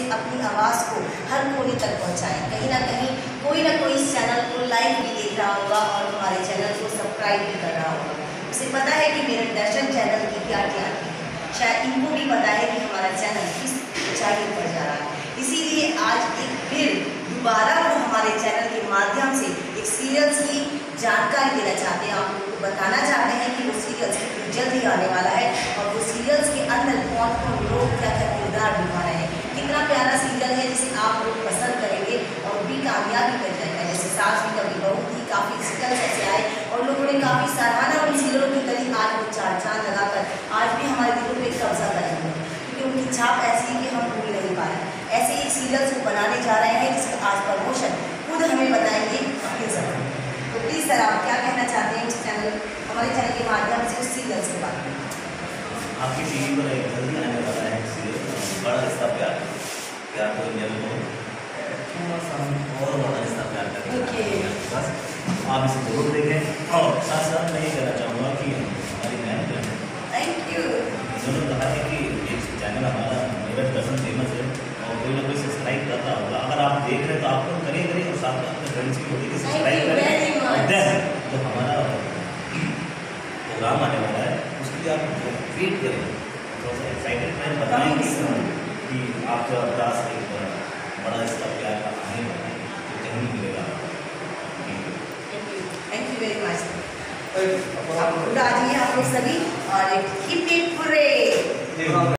से अपनी आवाज़ को हर कोने तक पहुंचाएं। कहीं ना कोई इस चैनल को लाइव भी देख रहा होगा और हमारे चैनल को सब्सक्राइब भी कर रहा होगा। उसे पता है कि मेरे दर्शन चैनल की क्या क्या है, शायद इनको भी पता है कि हमारा चैनल किस ऊंचाई पर जा रहा है। इसीलिए आज एक फिर दोबारा वो हमारे चैनल के माध्यम से एक सीरियल्स की जानकारी देना चाहते हैं, आप लोगों को बताना चाहते हैं कि वो सीरियल्स जल्द ही आने वाला है और वो सीरियल्स के अंदर कौन कौन लोग क्या क्या किरदार निभा रहे हैं। कितना प्यारा सीरियल है जिसे आप लोग पसंद करेंगे और भी कामयाबी कर जाएगा। जैसे सास भी कभी बहू थी, काफ़ी सीरियल्स ऐसे आए और लोगों ने काफ़ी सराहना उन सीरियलों की करी। आज वो चार चांद लगाकर आज भी हमारे दिलों पर कब्जा करेंगे, क्योंकि उनकी छाप ऐसी है कि हम भूल नहीं पाए। ऐसे ही सीरियल्स को बनाने जा रहे हैं जिसका आज प्रमोशन खुद हमें बताएंगे अपने जरूर। तो प्लीज़ सर, आप क्या कहना चाहते हैं हमारे चैनल के माध्यम से उस सीरियल्स के बारे में? आपकी टीवी पर एक जल्दी आने वाला है सीरियल बड़ा रिश्ता प्यार को इंडिया में और बड़ा रिश्ता प्यार करेंगे। बस आप इसे जरूर देखें और साथ साथ मैं ये कहना चाहूँगा कि हमारी बहन जो है, थैंक यू, उन्होंने कहा है कि ये चैनल हमारा मेरा दर्शन फेमस है और कोई ना कोई सब्सक्राइब करता होगा। अगर आप देख रहे हैं तो आप लोग करिए और साथ में अपने फ्रेंड्स की बोलिए कि सब्सक्राइब करें। तो हमारा प्रोग्राम आने वाला है, उसके लिए आप वेट करें, थोड़ा सा एक्साइटेड रहें, बताएं कि आपका अभ्यास एक बड़ा रिश्ता प्यार का आने वाला है तो कहीं मिलेगा। Thank you very much. आप लोग सभी और एक हिप हिप हुर्रे।